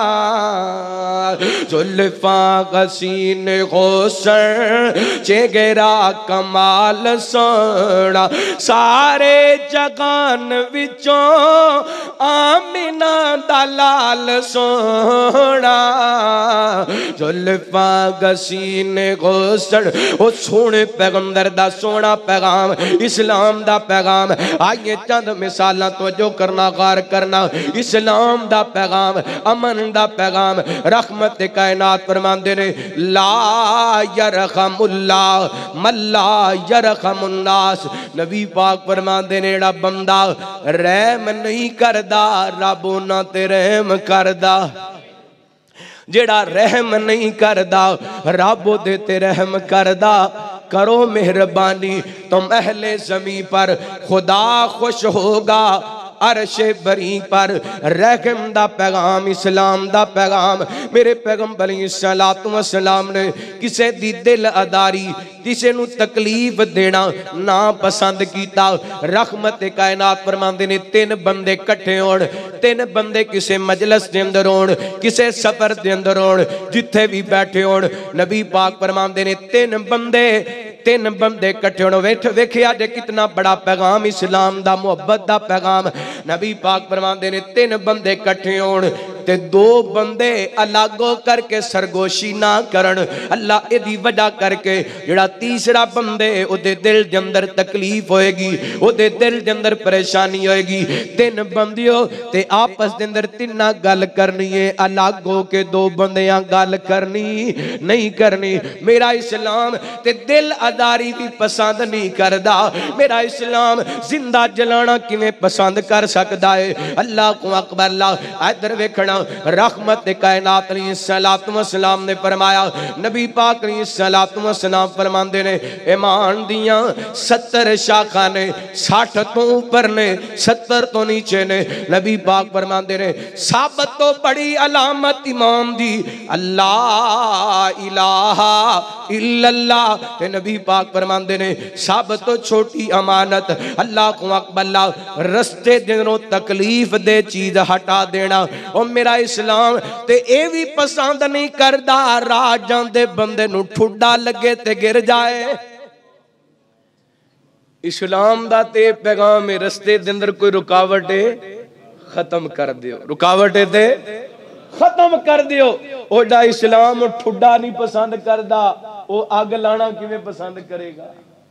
जुल्फा गसीन गोसर चेहरा कमाल सोना सारे जगान विचों आमिना दा लाल सोना जुल्फा गसीन गोसर। ओ सोने पैगंबर दा सोना पैगाम इस्लाम दा पैगाम आइए चंद मिसाल तो जो करना गौर करना। इस्लाम दा पैगाम अमन दा पैगाम रहमत कायनात फरमांदे ने ला यरहमुल्लाह मल्ला यरहमुन्नास। नबी पाक फरमांदे ने जेड़ा बंदा रहम नहीं करदा रब उन्हां ते रहम करदा जेड़ा रहम नहीं करदा रब ओदे ते रहम करदा। करो मेहरबानी तुम अहले ज़मीं पर खुदा खुश होगा अरशे बरी पर। रहम दा पैगाम इस्लाम दा पैगाम मेरे पैगंबर सलातो व सलाम ने किसे दी दिल अदारी किसे नू तकलीफ देना ना पसंद कीता। रहमत कायनात फरमांदे ने तीन बंदे इकट्ठे होण तीन बंदे किसे मजलिस दे अंदर होण किसे सफर दे अंदर होण जिथे भी बैठे होण नबी पाक फरमांदे ने तीन बंदे तीन बंदे इकट्ठे होण वेख वेखिया जे कितना बड़ा पैगाम इस्लाम दा मुहब्बत दा पैगाम। नबी पाक फरमांदे ने तीन बंदे इकट्ठे होण ते दो बंदे अलगो करके सरगोशी ना करन अल्लाह इदी वजह करके जेड़ा तीसरा बंदे ओदे दिल दे अंदर तकलीफ होएगी ओदे दिल दे अंदर परेशानी होएगी। तीन बंदियों ते आपस दे अंदर तिन्ना गल करनी है अलग हो के दो बंदियां गल करनी नहीं करनी। मेरा इस्लाम ते दिल अदारी भी पसंद नहीं करदा। मेरा इस्लाम जिंदा जलाना किवें पसंद कर सकदा है। अल्लाह को अकबर ला इधर वेखना देना। रहमत कायनात अलैहिस्सलातु वस्सलाम ने फरमाया, नबी पाक अलैहिस्सलातु वस्सलाम फरमांदे ने ईमान दियां सत्तर शाखा ने, साठ तो ऊपर ने, सत्तर तो नीचे ने। नबी पाक फरमांदे ने सब तो बड़ी अलामत ईमान दी अल्लाह इलाहा इल्लल्लाह। ते नबी पाक फरमांदे ने सब तो छोटी अमानत अल्लाह को अकबल्ला, रस्ते दिनों तकलीफ दे चीज हटा देना। और मेरा इस्लाम ते ए भी पसंद नहीं करदा राह जांदे बंदे नू ठुड्डा लगे ते गिर जाए। इस्लाम दा ते पैगाम है रस्ते दे अंदर कोई रुकावट है खत्म कर दियो, रुकावट है ते खत्म कर दियो। ओडा इस्लाम ठुड्डा नहीं पसंद करदा, वो अग लाना किवें पसंद करेगा।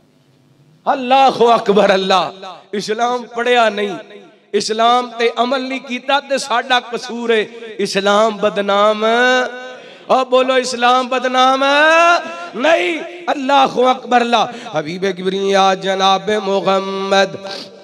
अल्लाह अकबर अल्लाह। इस्लाम पढ़िया नहीं, इस्लाम ते अमल नहीं कीता ते साडा कसूर है। इस्लाम बदनाम और बोलो इस्लाम बदनाम नहीं। अल्लाह अकबर अल्लाह। हबीब किबरिया जनाब मुहम्मद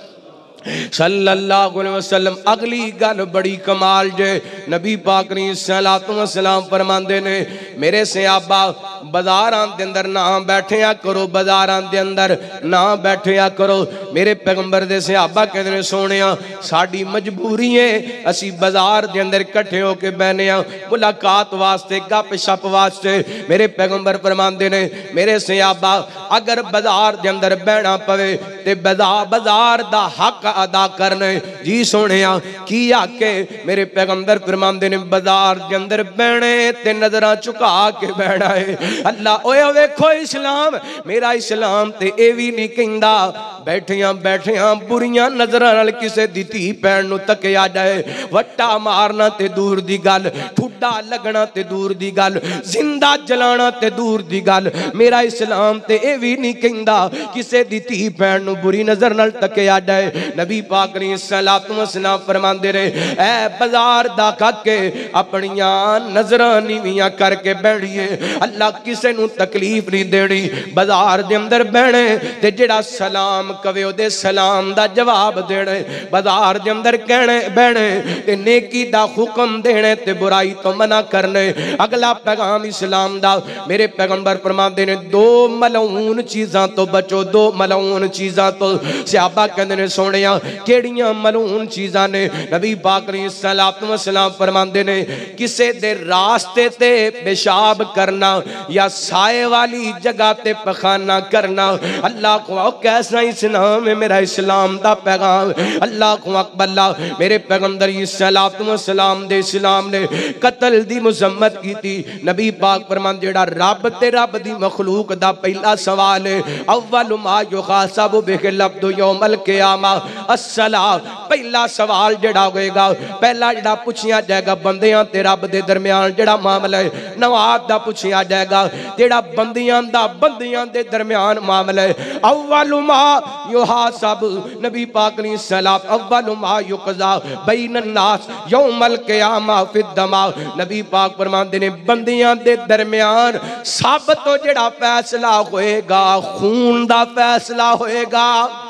सल्लल्लाहु अलैहि वसल्लम अगली गल बड़ी कमाल जे। नबी पाक अलैहिस्सलातु वस्सलाम फरमांदे ने मेरे सहाबा बाजारां दे अंदर ना बैठिया करो, बाजारां दे अंदर ना बैठिया करो। मेरे पैगंबर दे सहाबा कहंदे ने सोहणिया साडी मजबूरी है असी बाजार दे अंदर इकट्ठे होके बहने आ मुलाकात वास्ते, गप शप वास्ते। मेरे पैगंबर फरमांदे ने मेरे सहाबा अगर बाजार दे अंदर बहना पवे ते बाजार बाजार दा हक अदा करने। जी सोने की आके मेरे पैगंबर फरमांदे ने बाजार के अंदर बहने ते नजरा झुका के बहना है। अल्लाह ओए वेखो इस्लाम मेरा इस्लाम ते ए भी नहीं कहंदा बैठिया बैठिया बुरियां नजरां नाल किसे दी धी भैन नूं तकिया जाए। वट्टा मारना ते दूर दी गल, ठुड्डा लगना ते दूर दी गल, जिंदा जलाना ते दूर दी गल। मेरा इस्लाम ते ए भी नहीं कहंदा किसे दी धी भैन नूं बुरी नजर नाल तकिया जाए। नबी पाक अलैहिस्सलातु वस्सलाम फरमांदे रहे ऐ बाजार दा काके अपनियां नजरां नीवियां करके बैठिए। अल्लाह किसे नूं तकलीफ नहीं देनी। बाजार दे अंदर बहने ते जेड़ा सलाम कवे ओदे सलाम दा जवाब देने। बाजार दे अंदर कहने बहने ते नेकी दा हुक्म देने ते बुराई तो मना करने। अगला पैगाम इस्लाम दा मेरे पैगंबर फरमांदे ने दो मलऊन चीजां तो बचो, दो मलऊन चीजां तो। सहाबा कहंदे ने सोहणिया केड़ियां मलून चीज़ां ने। नबी पाक अलैहिस्सलातु वस्सलाम फरमांदे ने किसे दे रास्ते ते पेशाब करना या साए वाली जगह ते पखाना करना। अल्लाह को कैसा इस्लाम है मेरा इस्लाम दा पैगाम। अल्लाह को अकबर मेरे पैगंबर अलैहिस्सलातु वस्सलाम दे इस्लाम ने कत्ल दी मुजम्मत की थी। नबी पाक फरमांदे जेड़ा रब ते रब दी मखलूक दा पहला सवाल है अव्वल मा युहासबु बिहिल अब्दु यौमल क़ियामा अस्सला। पहला सवाल जड़ा होएगा पहला जड़ा पूछिया जाएगा बंदियां ते रब दे दरमियान जड़ा मामला है नवाब दा पूछिया जाएगा जेड़ा बंदियां दा बंदियां दे दरमियान मामला है। अव्वल मा युहासब नबी पाक ने सलाम अव्वल मा युक़ज़ा बैनन नास यौमल क़ियामा फिद्दमा। नबी पाक फरमांदे ने बंदियां दे दरमियान सब तो जड़ा फैसला होएगा खून दा फैसला होएगा।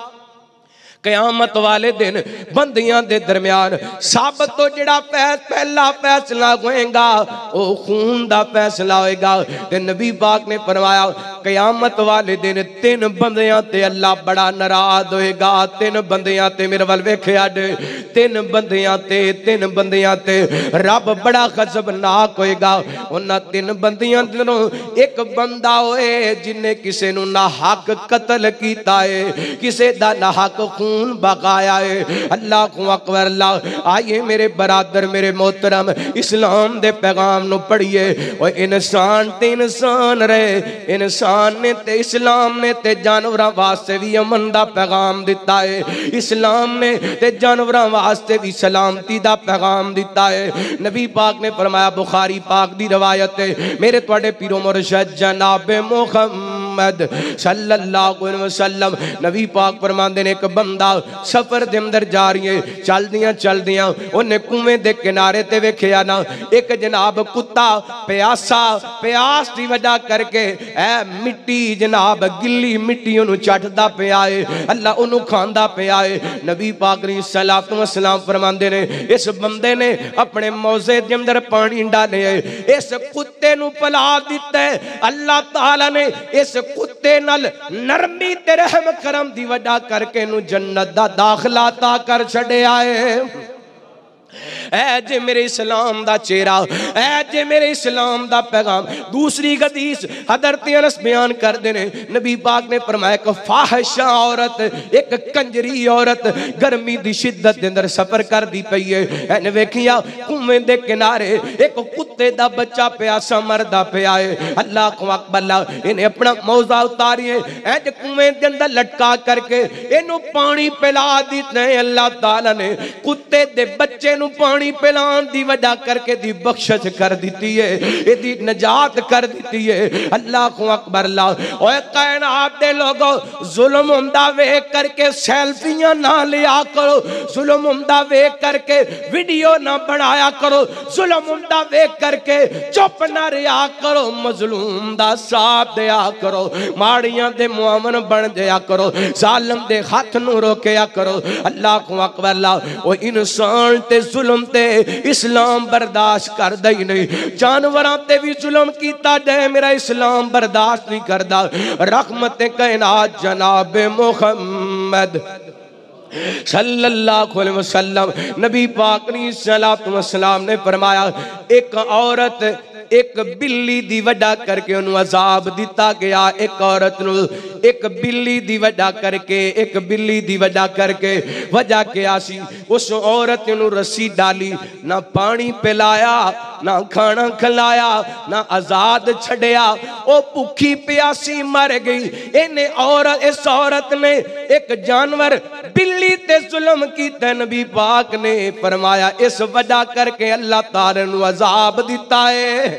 कयामत वाले दिन बंदियां दे दरमियान सब तो जड़ा पहला फैसला होएगा वो खून दा फैसला होएगा। ते नबी पाक ने फरमाया कयामत वाले दिन तीन बंदियां ते अल्लाह बड़ा नाराज होएगा। तीन बंदियां ते मेरे वाल वेखिया जे तीन बंदियां ते तीन बंदियां ते रब बड़ा गज़बनाक होएगा। उन्हां तीन बंदियां दिनों एक बंदा होए जिन्ने किसे नूं ना हक कत्ल कीता है, किसे दा ना हक खून बगाया है। अल्लाह को अकबर अल्लाह। आइए मेरे बरादर मेरे मोहतरम इस्लाम दे पैगाम नु पढ़िए। और इंसान ते इंसान रहे, इंसान ने ते इस्लाम ने ते जानवरां वास्ते भी अमन दा पैगाम दिता है। इस्लाम ने ते जानवरां वास्ते भी सलामती दा पैगाम दिता है। नबी पाक ने फरमाया बुखारी पाक दी रवायत है मेरे तुहाडे पीरो मुर्शद जनाब मुहम्मद मुहम्मद सल्लल्लाहु अलैहि वसल्लम। नबी पाक फरमांदे ने एक बंदा सफर दे अंदर जा रही है, चलदियां चलदियां उन्हें कुएं दे किनारे ते वेखिया ना एक जनाब कुत्ता प्यासा, प्यास की वजह करके ऐ मिट्टी जनाब गिल्ली मिट्टी उन्होंने चटदा पिया है, अल्लाह उन्होंने खांदा पिया है। नबी पाक ने सलातो व सलाम फरमांदे ने इस बंदे ने अपने मौजे दे अंदर पानी डाले है, इस कुत्ते नु पिला दिता है। अल्लाह ताला ने इस कुत्ते नाल नरमी ते रहम करम दी वजह करके नु जन्नत दा दाखला ता कर छड़िया है। ऐ जे मेरे इस्लाम दा चेहरा, ऐ जे मेरे इस्लाम दा पैगाम। दूसरी हदीस हज़रत अनस बयान करते ने नबी पाक ने फरमाया कि फाहिशा औरत, एक कंजरी औरत गर्मी दी शिद्दत दे अंदर सफर कर दी पई है। एने वेखिया कुएं दे किनारे एक कुत्ते दा बच्चा प्यासा मरदा पिया है। अल्लाह को अकबर, इन्हें अपना मौजा उतारिए ऐ कुएं दे अंदर लटका करके इनू पानी पिला दिता है। अल्लाह ताला ने कुत्ते दे बच्चे नू पानी पिलान दी वजह करके दी बख्शिश कर दी है, इदी नजात कर दी है। अल्लाह को अकबर ला। ओए कायनात दे लोगो जुल्म हुंदा वेख करके सेल्फियां ना लिया करो, जुल्म हुंदा वेख करके वीडियो ना बनाया करो, जुल्म हुंदा वेख करके चुप ना रहा करो, मजलूम दा साथ दिया करो, माड़ियां दे मुआवन बन जाया करो, जालिम दे हाथ नू रोकया करो। अल्लाह को अकबर ला। ओ इंसान ते जुल्म ते इस्लाम बर्दाश्त करदा ही नहीं, जानवरां ते भी जुल्म कीता जाए मेरा इस्लाम बर्दाश्त नहीं करदा। रहमत कायनात जनाब मुहम्मद सल्लल्लाहु अलैहि वसल्लम नबी पाक ने सलातो व सलाम ने फरमाया एक औरत एक बिल्ली दी वजह करके उन्हें अजाब दिता गया। एक औरत नू एक बिल्ली दी वजह करके, एक बिल्ली दी वजह करके वजह क्या सी, उस औरत ने रस्सी डाली, ना पानी पिलाया, ना खाना खिलाया, ना आजाद छड़िया, ओ भूखी प्यासी मर गई। इन्हें औरत इस औरत ने एक जानवर बिल्ली ते जुल्म कीता। नबी पाक ने फरमाया इस वजह करके अल्लाह ताला नू अजाब दिता है।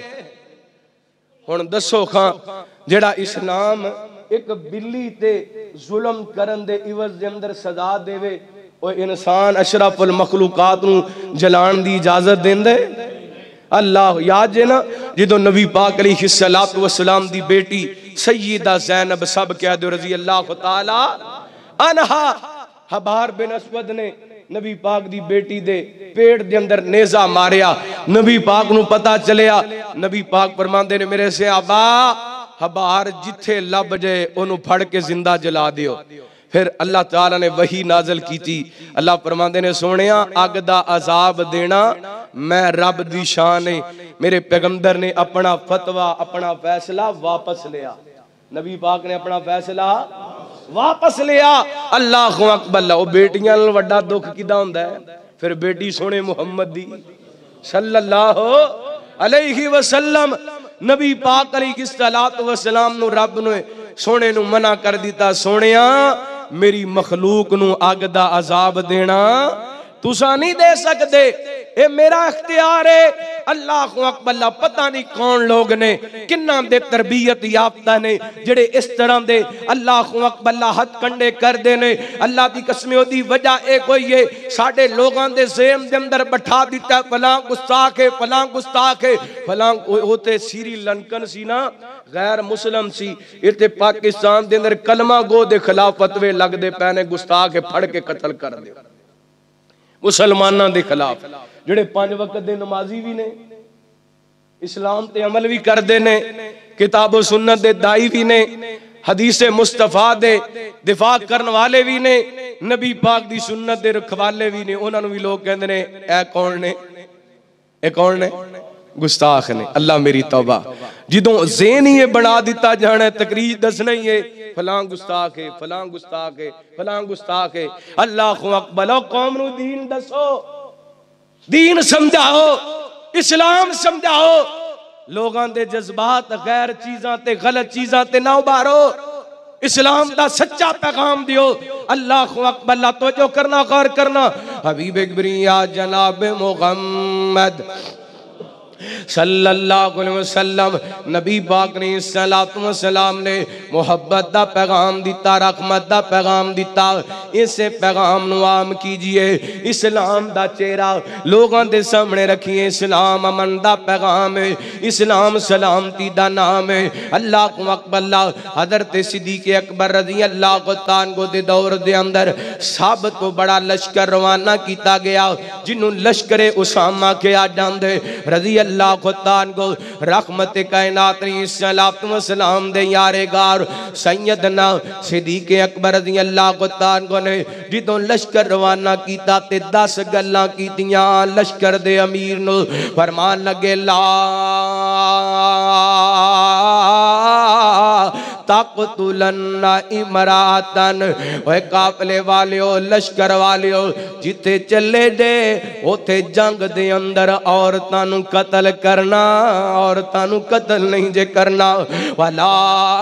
हुण दसो खां जेड़ा इस्लाम एक बिल्ली ते जुल्म करन दे इवज दे अंदर सजा देवे, ओ इंसान अशरफुल मखलूकात नू जलान दी इजाजत देंदे? अल्लाह याद जे ना जदों नबी पाक अलैहि सलातो व सलाम दी बेटी सय्यदा ज़ैनब सब कह दो रज़ी अल्लाह तआला अन्हा, हबार बिन अस्वद ने नबी पाक दी बेटी दे पेट दे अंदर नेजा मारिया। नबी पाक नू पता चलिया, नबी पाक फरमांदे ने मेरे सहाबा हबार जिथे लब जाए ओनू फड़ के जिंदा जला दियो। फिर अल्लाह ताला ने वही नाजल की। अल्लाह फरमांदे ने सोनिया अग दा अजाब देना मैं रब दी शान है। मेरे पैगंबर ने अपना फतवा अपना फैसला वापस लिया। नबी पाक ने अपना फैसला वापस लिया। अल्लाह को अकबर ला। बेटियां नाल वड्डा दुख किदा हुंदा है? फिर बेटी सोने मुहम्मद दी सल्लल्लाहु अलैहि वसल्लम नबी पाक अलैहि सलातो व सलाम नु रब ने सोने नु मना कर दिता, सोनिया मेरी मखलूक नु अग दा अजाब देना तुसा नहीं दे सकते, ये मेरा इख्तियार है। अल्लाह को अकबर। पता नहीं कौन लोग ने किन्ना दे तरबियत याफ्ता ने जेड़े इस तरह दे अल्लाह को अकबर हथ कंडे करते ने। अल्लाह की कसम ओदी वजह एक कोई है साडे लोगों दे ज़हन दे अंदर बैठा दिता फलां गुस्ताख है, फलां गुस्ताख है, फलां ओते सीरी लंकन सी ना गैर मुस्लिम सी। इत्थे पाकिस्तान दे अंदर कलमा गो दे खिलाफ फतवे लगदे पए ने, गुस्ताख है फड़ के कत्ल कर दे मुसलमानों के खिलाफ। जेड़े पांच वक्त दे नमाजी भी ने, इस्लाम ते अमल भी करते ने, किताबो सुन्नत दे दाई भी ने, हदीसे मुस्तफा दे दिफा करने वाले भी ने, नबी पाक दी सुन्नत दे रखवाले भी ने। उन्होंने भी लोग कहते ने ए कौन ने, ए कौन ने? गुस्ताख ने। अल्लाह मेरी तौबा। जिदों ज़हन ही बना दिता जाना तकरीर दसना ही है फलां गुस्ताख है, फलां गुस्ताख है, फलां गुस्ताख है। अल्लाह को अकबर। कौम नू दीन दसो, दीन समझाओ, इस्लाम समझाओ, लोगों के जज्बात गैर चीज़ां ते गलत चीज़ां ते ना उभारो, इस्लाम दा सच्चा पैगाम दियो। अल्लाह को अकबर। तो जो करना गौर करना। हबीब बरिया जनाब मुहम्मद सल्लल्लाहु अलैहि वसल्लम नबी पाक ने सलातो व सलाम ने मुहब्बत दा पैगाम दिता, रहमत दा पैगाम दिता। इसे पैगाम नू आम कीजिए, इस्लाम दा चेहरा लोगों के सामने रखिए। इस्लाम अमन दा पैगाम है, इस्लाम सलामती दा नाम है। अल्लाह को अकबल्ला हज़रत सिद्दीक़ अकबर रज़ी अल्लाह तआला दे दौर दे अंदर सब तो बड़ा लश्कर रवाना किया गया, जिन्हों लश्करे उसामा के आ जाते रज़ी अल्लाह को रहमत कायनात सलाम दे यारे गार सैयदना सिद्दीक़ अकबर रज़ी अल्लाह तआला ने जिदों लश्कर रवाना किया ते दस गल्लां कीतियां। लश्कर दे अमीर नू फरमान लगे ला ताक़तुलन्ना इमरातन, ओए काफले वालियो लश्कर वालियो जिथे चले दे उथे जंग दे अंदर औरतां नू कतल करना, औरतां नू कतल नहीं जे करना। वाला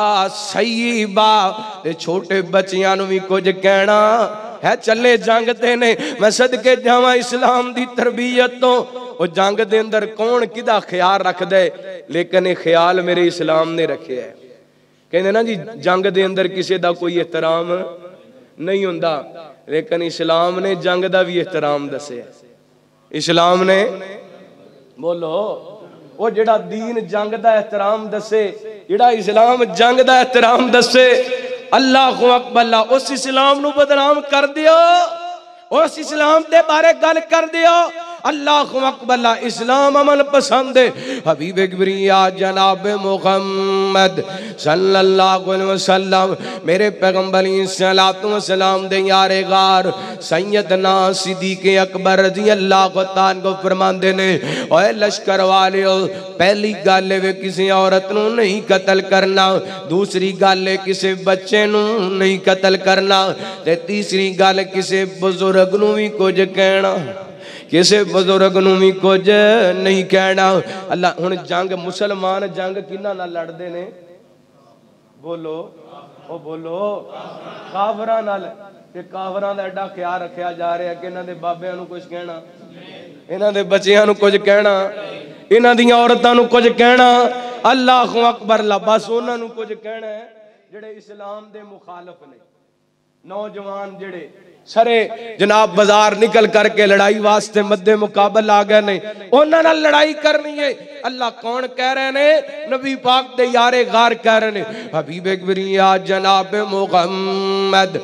सईबा ते छोटे बच्चियां नू भी कुछ कहना है। चले जंग ते ने मैं सदके जावां इस्लाम दी तरबियत तो वो जंग दे अंदर कौन किदा ख्याल रख दे, लेकिन ये ख्याल मेरे इस्लाम ने रखे है। कहते ना जी जंग दे अंदर किसी दा कोई एहतराम नहीं हुंदा, लेकिन इस्लाम ने जंग दा भी एहतराम दसे। इस्लाम ने बोलो वो जेड़ा दीन जंग दा एहतराम दसे, जेड़ा इस्लाम जंग दा एहतराम दसे, अल्लाह अकबर उस इस्लाम नू बदनाम कर दियो, उस इस्लाम दे बारे गल कर दियो। अल्लाह अकबर इस्लाम अमन पसंद है। हबीब किबरिया जनाब मुहम्मद सल्लल्लाहु अलैहि वसल्लम मेरे पैगंबर सलातो व सलाम दे यारे गार सैयदना सिद्दीक़ अकबर रज़ी अल्लाह तआला को फरमांदे ने, ओए लश्कर वालियो पहली गल है किसी औरत नू नहीं कतल करना, दूसरी गल है किसी बच्चे नू नहीं कतल करना, ते तीसरी गल किसी बुजुर्ग नू भी कुछ कहना, किसी बुजुर्ग नू भी कुछ नहीं कहना। अल्लाह हुण जंग मुसलमान जंग किन्हां नाल लड़दे ने, बोलो ओ बोलो काफरां नाल। ते काफरां दा एडा ख्याल रखिया जा रहा है कि इन्हां दे बाबियां नू कुछ कहना, इन्हां दे बच्चियां नू कुछ कहना, इन्हां दियां औरतां नू कुछ कहना। अल्लाह अकबर ला बस उन्हां नू कुछ कहना है जेड़े इस्लाम दे मुखालफ ने। नौजवान जेड़े सारे जनाब बाजार निकल करके लड़ाई वास्ते मद्दे मुकाबल आ गए ने, उन्हां नाल लड़ाई करनी है। अल्लाह कौन कह रहे ने? नबी पाक दे यारे गार कह रहे ने। हबीब किबरिया जनाब मुहम्मद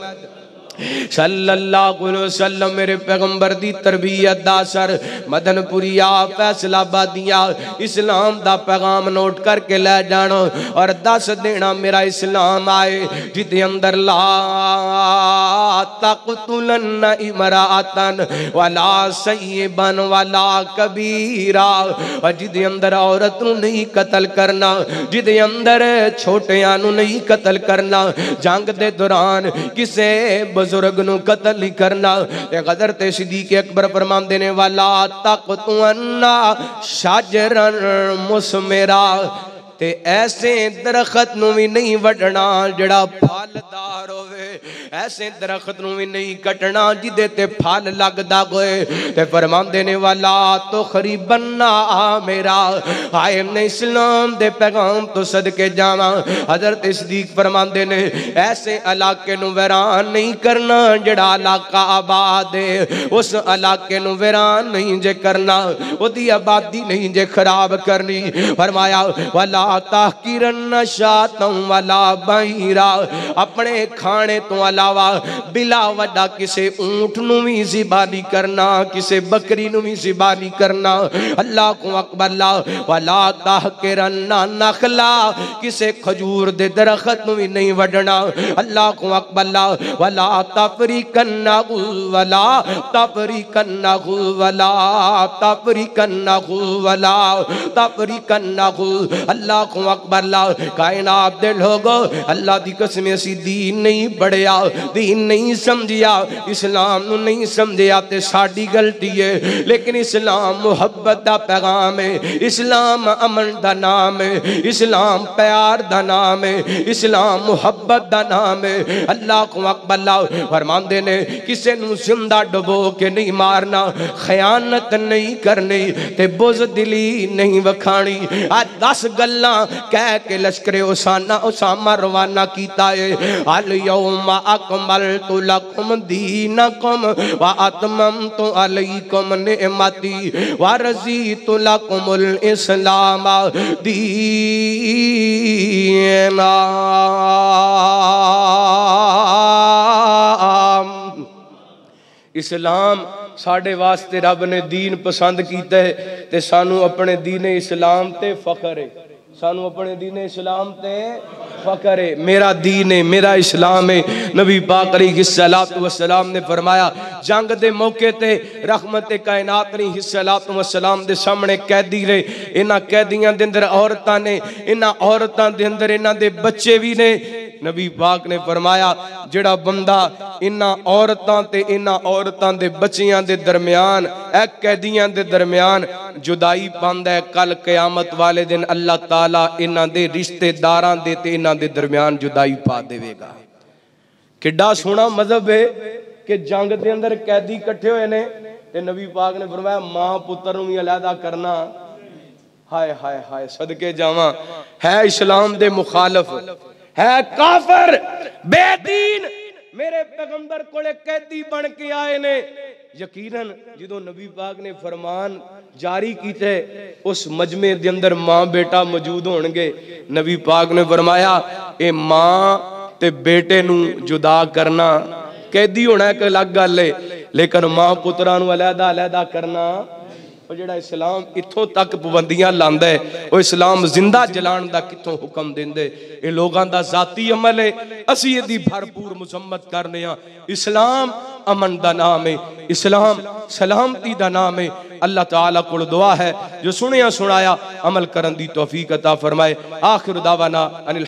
सल्लल्लाहु अलैहि वसल्लम मेरे पैगंबर दी तरबियत दा असर मदनपुरिया फैसलाबादिया इस्लाम दा पैगाम नोट करके ले जाना और दस देना मेरा इस्लाम आए जिदे अंदर ला तक़तुलन्ना इमरातन वला सय्यबन वला कबीरा, और जिदे अंदर औरत नू नहीं कतल करना, जिदे अंदर छोटियां नू नहीं कतल करना, जंग दे दौरान किसे बुजुर्ग नू कतल नहीं करना। हज़रत सिद्दीक़ अकबर फरमांदे ने वाला तक़तुअन्ना शाजरन मुसमिरा, ते ऐसे दरखत नू भी नहीं वडना जड़ा फलदार होवे, ऐसे दरखत नू भी नहीं कटना जिदे ते फल लगदा होए। ते फरमांदे ने वाला तो खरीबन्ना मेरा, हाय ने इस्लाम दे पैगाम तो सदके जावा। हज़रत सिद्दीक़ फरमांदे ने ऐसे इलाके नू वैरान नहीं करना जड़ा इलाका आबाद है, उस इलाके नू वैरान नहीं जे करना, ओदी आबादी नहीं जे खराब करनी। फरमाया वाला ताकिरन शातम वाला बहिरा, अपने खाने तो अलावा बिला वड्डा किसे ऊंट नू भी ज़िबा नहीं करना, किसे बकरी नू भी ज़िबा नहीं करना। अल्लाह को अकबर ला वाला ताकिरन नखला, किसे खजूर दे दरखत नू भी नहीं वडना। अल्लाह को अकबर ला वाला तफरीकन्ना वला तफरीकन्ना वला तफरीकन्ना वला तफरीकन्ना। अल्लाह को अकबर ला कायनात दे लोगो अल्लाह दी कसम असी दीन नहीं पढ़िया, दीन नहीं समझिया, इस्लाम नू नहीं समझिया ते साडी गलती है। लेकिन इस्लाम मुहब्बत दा पैगाम है, इस्लाम अमन दा नाम है, इस्लाम प्यार दा नाम है, इस्लाम मुहब्बत दा नाम है। अल्लाह को अकबर फरमांदे ने किसे नू जिंदा डुबो के नहीं मारना, खयानत नहीं करनी ते बुज़दिली नहीं वखानी। आज दस गल्लां कह के लश्करे उसाना उसामा रवाना कीता है। अल यौमा अकमलतु लकुम दीनकुम व अतममतु अलैकुम निअमती व रज़ीतु लकुमुल इस्लाम दीना। इस्लाम साढ़े वास्ते रब ने दीन पसंद किया है ते सानू अपने दीन इस्लाम ते फख्र है, सानू अपने दीन इस्लाम ते फख्र है। मेरा दीन है, मेरा इस्लाम है। नबी पाक अलैहिस्सलातु वस्सलाम ने फरमाया जंग दे मौके ते रहमत कायनात अलैहिस्सलातु वस्सलाम दे सामने कैदी रहे, इन्हां कैदियां दे अंदर औरतां ने, इन्हां औरतां दे अंदर इन्हां दे बच्चे भी ने। नबी पाक ने फरमाया जेड़ा बंदा इन्हां औरतां ते इन्हां औरतां दे बच्चियां दे दरम्यान ए कैदियां दे दरम्यान जुदाई पांदा है, कल क़यामत वाले दिन अल्लाह ताला इन्हां दे रिश्तेदारां दे ते इन्हां दे दरम्यान जुदाई पा देवेगा। किड्डा सोहना मजहब है कि जंग दे अंदर कैदी इकट्ठे होए ने ते नबी पाक ने फरमाया मां पुत्र नूं भी अलहदा करना। हाय हाय हाय सदके जावां, है इस्लाम दे मुखालफ, है काफर बेदीन। मेरे पैगंबर कोले कैदी बन के आए ने। यकीनन जो नबी पाक ने फरमान जारी कीते उस मजमे दे अंदर मां बेटा मौजूद होणगे। नबी पाक ने फरमाया ए मां ते बेटे नू जुदा करना, कैदी होना एक अलग गल है, लेकिन मां पुत्रा नू अलहदा अलहदा करना जेड़ा इस्लाम इत्थों तक पाबंदियां लांदा है, वो इस्लाम जिंदा जलाण दा कित्थों हुक्म देंदे। ये लोगां दा जाती अमल है, असी इहदी भरपूर मुसम्मत करने आ। इस्लाम अमन दा नाम है, इस्लाम सलामती दा नाम है। अल्लाह ताला कोल दुआ है जो सुनिया सुनाया अमल करन दी तौफीक अता फरमाए। आखिर दावाना अनिल